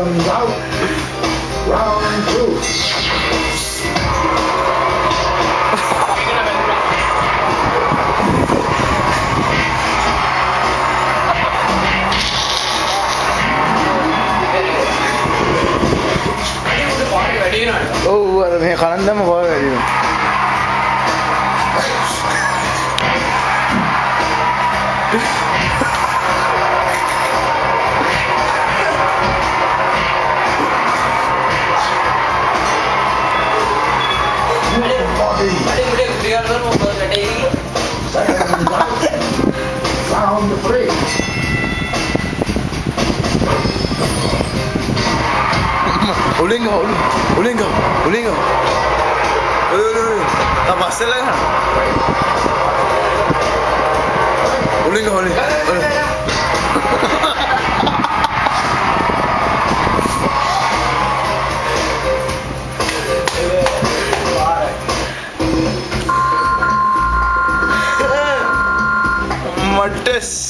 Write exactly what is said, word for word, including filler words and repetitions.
Seconds out. Round two. Oh, අර මේ කලන්දම බාර වැඩි වෙනවා. Round three. Uling kau, uling kau, uling kau. Eh, tak pasal lah kan? Uling kau, uling. Mates.